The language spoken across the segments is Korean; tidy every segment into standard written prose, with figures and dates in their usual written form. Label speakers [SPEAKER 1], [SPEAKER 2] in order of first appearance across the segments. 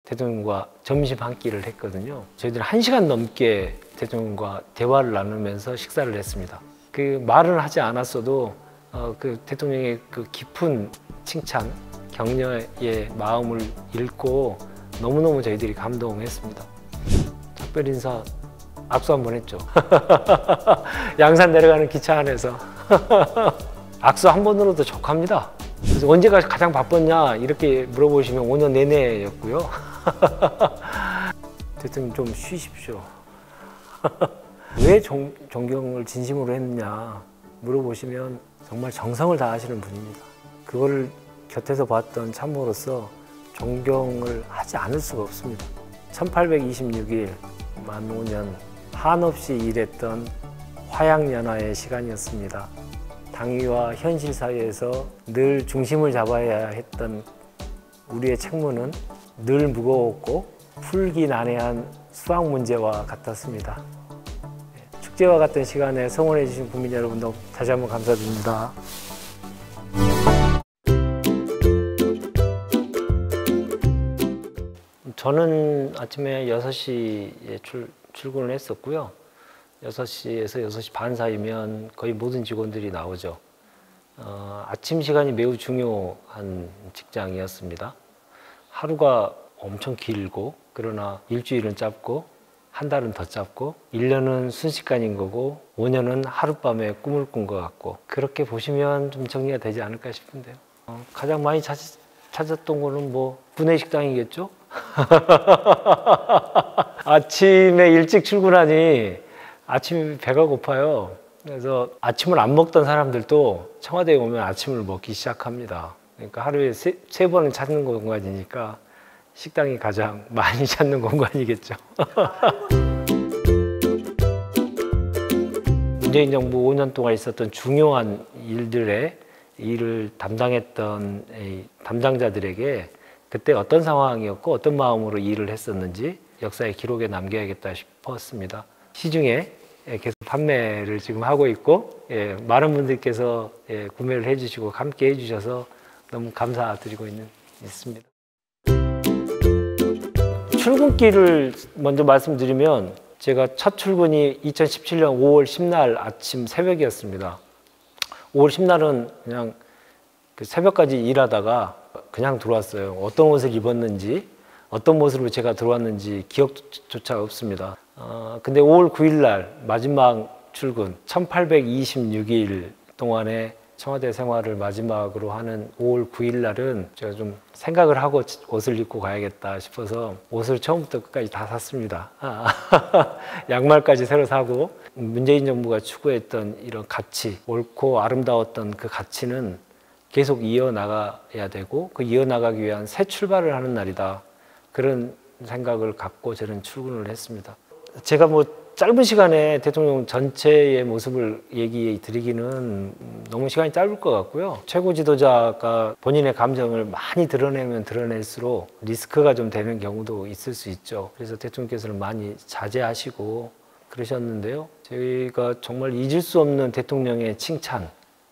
[SPEAKER 1] 대통령과 점심 한 끼를 했거든요. 저희들은 1시간 넘게 대통령과 대화를 나누면서 식사를 했습니다. 그 말을 하지 않았어도 그 대통령의 그 깊은 칭찬, 격려의 마음을 읽고 너무너무 저희들이 감동했습니다. 작별 인사 악수 한번 했죠. 양산 내려가는 기차 안에서 악수 한 번으로도 족합니다. 그래서 언제가 가장 바빴냐 이렇게 물어보시면 5년 내내였고요. 대통령 좀 쉬십시오. 왜 존경을 진심으로 했느냐 물어보시면 정말 정성을 다하시는 분입니다. 그거를 곁에서 봤던 참모로서 존경을 하지 않을 수가 없습니다. 1826일 만 5년 한없이 일했던 화양연화의 시간이었습니다. 당위와 현실 사이에서 늘 중심을 잡아야 했던 우리의 책무는 늘 무거웠고 풀기 난해한 수학 문제와 같았습니다. 축제와 같은 시간에 성원해 주신 국민 여러분도 다시 한번 감사드립니다. 저는 아침에 6시에 출근을 했었고요. 6시에서 6시 반 사이면 거의 모든 직원들이 나오죠. 아침 시간이 매우 중요한 직장이었습니다. 하루가 엄청 길고 그러나 일주일은 짧고 한 달은 더 짧고 1년은 순식간인 거고 5년은 하룻밤에 꿈을 꾼 것 같고 그렇게 보시면 좀 정리가 되지 않을까 싶은데요. 가장 많이 찾았던 거는 뭐 구내식당이겠죠? 아침에 일찍 출근하니 아침에 배가 고파요. 그래서 아침을 안 먹던 사람들도 청와대에 오면 아침을 먹기 시작합니다. 그러니까 하루에 세 번은 찾는 공간이니까 식당이 가장 많이 찾는 공간이겠죠. 문재인 정부 5년 동안 있었던 중요한 일을 담당했던 담당자들에게 그때 어떤 상황이었고 어떤 마음으로 일을 했었는지 역사의 기록에 남겨야겠다 싶었습니다. 시중에 계속 판매를 지금 하고 있고 많은 분들께서 구매를 해주시고 함께 해주셔서 너무 감사드리고 있습니다. 출근길을 먼저 말씀드리면 제가 첫 출근이 2017년 5월 10날 아침 새벽이었습니다. 5월 10날은 그냥 그 새벽까지 일하다가 그냥 들어왔어요. 어떤 옷을 입었는지 어떤 모습으로 제가 들어왔는지 기억조차 없습니다. 근데 5월 9일 날 마지막 출근 1826일 동안에 청와대 생활을 마지막으로 하는 5월 9일 날은 제가 좀 생각을 하고 옷을 입고 가야겠다 싶어서 옷을 처음부터 끝까지 다 샀습니다. 양말까지 새로 사고 문재인 정부가 추구했던 이런 가치, 옳고 아름다웠던 그 가치는 계속 이어나가야 되고 그 이어나가기 위한 새 출발을 하는 날이다. 그런 생각을 갖고 저는 출근을 했습니다. 제가 뭐 짧은 시간에 대통령 전체의 모습을 얘기해 드리기는 너무 시간이 짧을 것 같고요. 최고 지도자가 본인의 감정을 많이 드러내면 드러낼수록 리스크가 좀 되는 경우도 있을 수 있죠. 그래서 대통령께서는 많이 자제하시고 그러셨는데요. 저희가 정말 잊을 수 없는 대통령의 칭찬이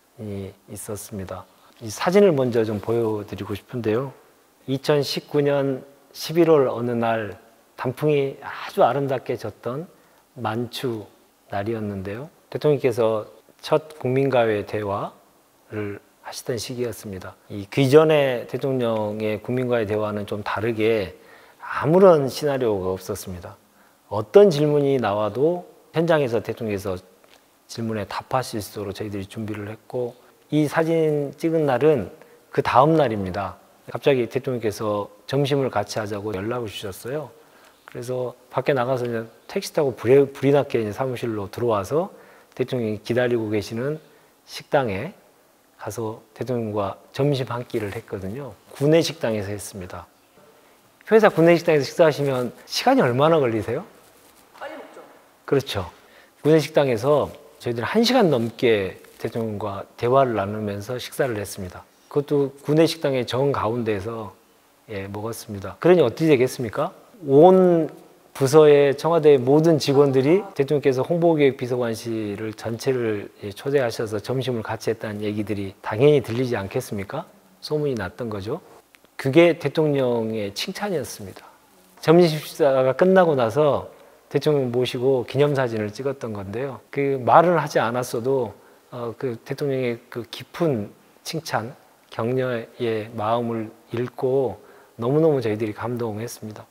[SPEAKER 1] 있었습니다. 이 사진을 먼저 좀 보여드리고 싶은데요. 2019년 11월 어느 날 단풍이 아주 아름답게 졌던 만추 날이었는데요. 대통령께서 첫 국민과의 대화를 하시던 시기였습니다. 그 이전에 대통령의 국민과의 대화는 좀 다르게 아무런 시나리오가 없었습니다. 어떤 질문이 나와도 현장에서 대통령께서 질문에 답하실 수 있도록 저희들이 준비를 했고 이 사진 찍은 날은 그 다음 날입니다. 갑자기 대통령께서 점심을 같이 하자고 연락을 주셨어요. 그래서 밖에 나가서 이제 택시 타고 불이 났게 이제 사무실로 들어와서 대통령이 기다리고 계시는 식당에 가서 대통령과 점심 한 끼를 했거든요. 구내식당에서 했습니다. 회사 구내식당에서 식사하시면 시간이 얼마나 걸리세요?
[SPEAKER 2] 빨리 먹죠.
[SPEAKER 1] 그렇죠. 구내식당에서 저희들은 1시간 넘게 대통령과 대화를 나누면서 식사를 했습니다. 그것도 구내식당의 정 가운데에서 먹었습니다. 그러니 어떻게 되겠습니까? 온 부서의 청와대의 모든 직원들이 대통령께서 홍보기획비서관실을 전체를 초대하셔서 점심을 같이 했다는 얘기들이 당연히 들리지 않겠습니까? 소문이 났던 거죠. 그게 대통령의 칭찬이었습니다. 점심 식사가 끝나고 나서 대통령 모시고 기념사진을 찍었던 건데요. 그 말은 하지 않았어도 그 대통령의 그 깊은 칭찬, 격려의 마음을 읽고 너무너무 저희들이 감동했습니다.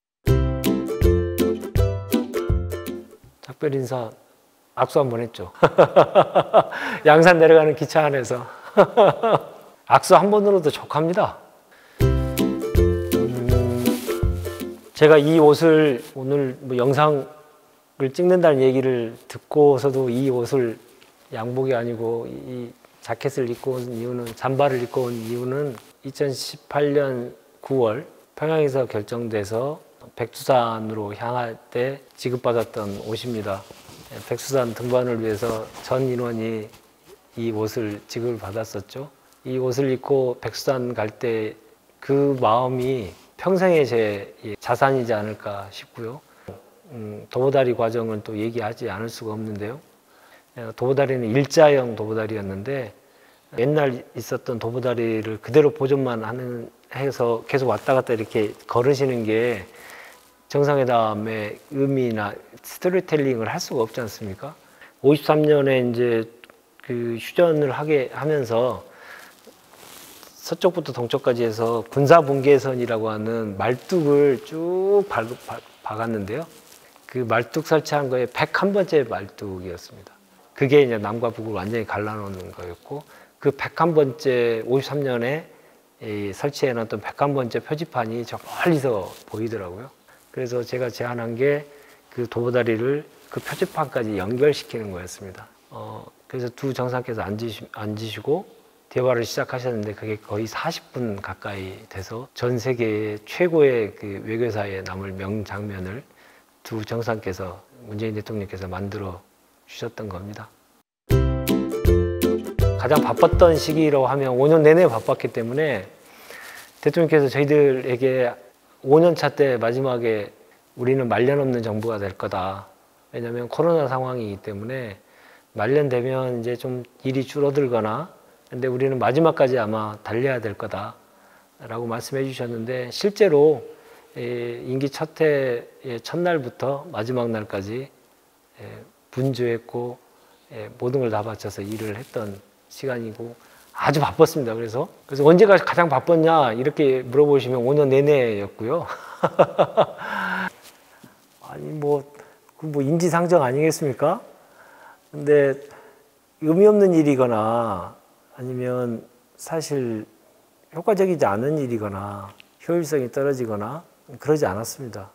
[SPEAKER 1] 작별 인사 악수 한번 했죠. 양산 내려가는 기차 안에서. 악수 한 번으로도 족합니다. 제가 이 옷을 오늘 뭐 영상을 찍는다는 얘기를 듣고서도 이 옷을 양복이 아니고 이 자켓을 입고 온 이유는, 잠바를 입고 온 이유는 2018년 9월 평양에서 결정돼서 백두산으로 향할 때 지급받았던 옷입니다. 백두산 등반을 위해서 전 인원이 이 옷을 지급을 받았었죠. 이 옷을 입고 백두산 갈 때 그 마음이 평생의 제 자산이지 않을까 싶고요. 도보다리 과정은 또 얘기하지 않을 수가 없는데요. 도보다리는 일자형 도보다리였는데 옛날 있었던 도보다리를 그대로 보존만 해서 계속 왔다 갔다 이렇게 걸으시는 게 정상회담의 의미나 스토리텔링을 할 수가 없지 않습니까? 53년에 이제 그 휴전을 하면서 서쪽부터 동쪽까지 해서 군사분계선이라고 하는 말뚝을 쭉 박았는데요. 그 말뚝 설치한 거에 101번째 말뚝이었습니다. 그게 이제 남과 북을 완전히 갈라놓는 거였고, 그 101번째 53년에 설치해놨던 101번째 표지판이 저 멀리서 보이더라고요. 그래서 제가 제안한 게 그 도보다리를 그 표지판까지 연결시키는 거였습니다. 그래서 두 정상께서 앉으시고 대화를 시작하셨는데 그게 거의 40분 가까이 돼서 전 세계 최고의 그 외교사에 남을 명장면을 두 정상께서, 문재인 대통령께서 만들어 주셨던 겁니다. 가장 바빴던 시기라고 하면 5년 내내 바빴기 때문에 대통령께서 저희들에게 5년 차 때 마지막에 우리는 말년 없는 정부가 될 거다. 왜냐하면 코로나 상황이기 때문에 말년 되면 이제 좀 일이 줄어들거나, 근데 우리는 마지막까지 아마 달려야 될 거다라고 말씀해 주셨는데, 실제로 임기 첫 해의 첫날부터 마지막 날까지 분주했고 모든 걸 다 바쳐서 일을 했던 시간이고 아주 바빴습니다. 그래서 언제가 가장 바빴냐 이렇게 물어보시면 5년 내내였고요. 아니 뭐 인지상정 아니겠습니까? 근데 의미 없는 일이거나 아니면 사실 효과적이지 않은 일이거나 효율성이 떨어지거나 그러지 않았습니다.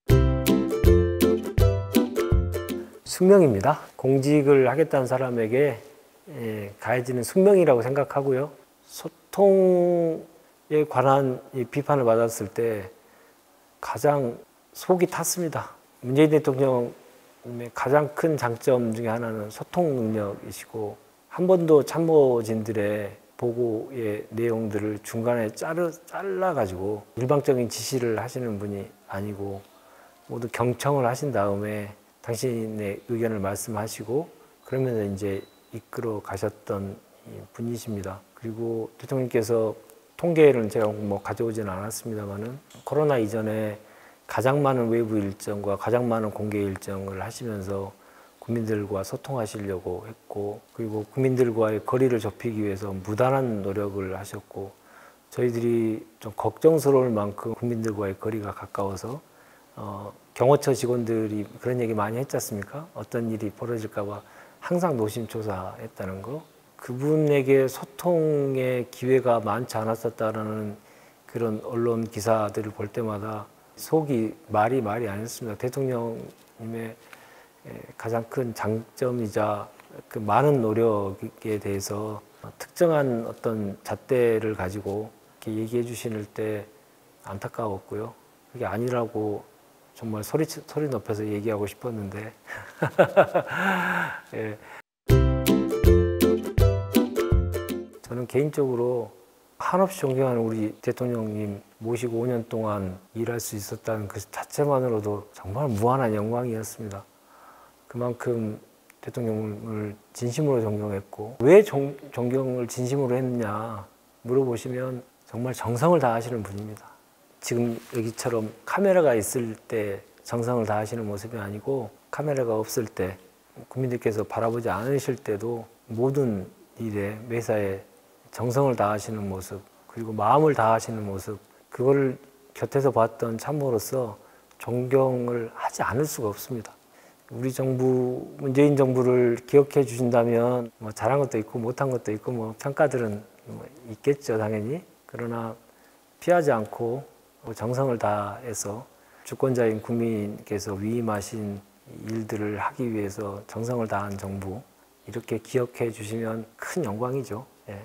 [SPEAKER 1] 숙명입니다. 공직을 하겠다는 사람에게 가해지는 숙명이라고 생각하고요. 소통에 관한 비판을 받았을 때 가장 속이 탔습니다. 문재인 대통령의 가장 큰 장점 중에 하나는 소통 능력이시고, 한 번도 참모진들의 보고의 내용들을 중간에 잘라가지고 일방적인 지시를 하시는 분이 아니고 모두 경청을 하신 다음에 당신의 의견을 말씀하시고 그러면서 이제 이끌어 가셨던 분이십니다. 그리고 대통령께서 통계를 제가 뭐 가져오지는 않았습니다만은 코로나 이전에 가장 많은 외부 일정과 가장 많은 공개 일정을 하시면서 국민들과 소통하시려고 했고, 그리고 국민들과의 거리를 좁히기 위해서 무단한 노력을 하셨고, 저희들이 좀 걱정스러울 만큼 국민들과의 거리가 가까워서 경호처 직원들이 그런 얘기 많이 했지 않습니까? 어떤 일이 벌어질까 봐 항상 노심초사했다는 거. 그분에게 소통의 기회가 많지 않았었다는 그런 언론 기사들을 볼 때마다 속이 말이 아니었습니다. 대통령님의 가장 큰 장점이자 그 많은 노력에 대해서 특정한 어떤 잣대를 가지고 이렇게 얘기해 주실 때 안타까웠고요. 그게 아니라고 정말 소리 높여서 얘기하고 싶었는데 예. 저는 개인적으로 한없이 존경하는 우리 대통령님 모시고 5년 동안 일할 수 있었다는 그 자체만으로도 정말 무한한 영광이었습니다. 그만큼 대통령을 진심으로 존경했고, 왜 존경을 진심으로 했느냐 물어보시면 정말 정성을 다하시는 분입니다. 지금 여기처럼 카메라가 있을 때 정성을 다하시는 모습이 아니고 카메라가 없을 때 국민들께서 바라보지 않으실 때도 모든 일에 매사에 정성을 다하시는 모습 그리고 마음을 다하시는 모습 그거를 곁에서 봤던 참모로서 존경을 하지 않을 수가 없습니다. 우리 정부, 문재인 정부를 기억해 주신다면 뭐 잘한 것도 있고 못한 것도 있고 뭐 평가들은 뭐 있겠죠, 당연히. 그러나 피하지 않고 정성을 다해서 주권자인 국민께서 위임하신 일들을 하기 위해서 정성을 다한 정부 이렇게 기억해 주시면 큰 영광이죠. 예.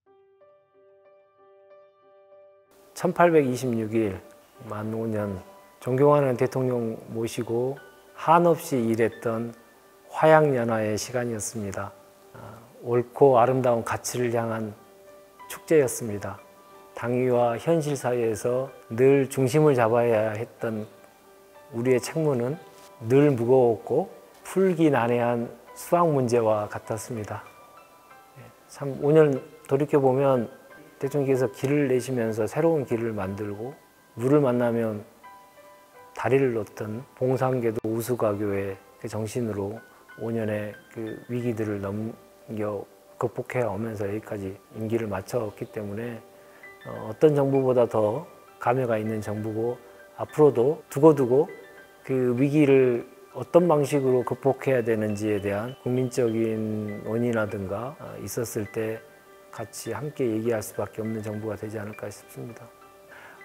[SPEAKER 1] 1826일 만 5년 존경하는 대통령 모시고 한없이 일했던 화양연화의 시간이었습니다. 옳고 아름다운 가치를 향한 축제였습니다. 당위와 현실 사이에서 늘 중심을 잡아야 했던 우리의 책무는 늘 무거웠고 풀기 난해한 수학 문제와 같았습니다. 참 5년 돌이켜보면 대통령께서 길을 내시면서 새로운 길을 만들고 물을 만나면 다리를 놓던 봉상궤도 우수가교의 그 정신으로 5년의 그 위기들을 넘겨 극복해 오면서 여기까지 임기를 마쳤기 때문에 어떤 정부보다 더 감회가 있는 정부고 앞으로도 두고두고 그 위기를 어떤 방식으로 극복해야 되는지에 대한 국민적인 원인이라든가 있었을 때 같이 함께 얘기할 수밖에 없는 정부가 되지 않을까 싶습니다.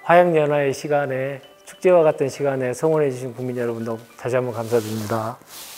[SPEAKER 1] 화양연화의 시간에 축제와 같은 시간에 성원해 주신 국민 여러분 다시 한번 감사드립니다.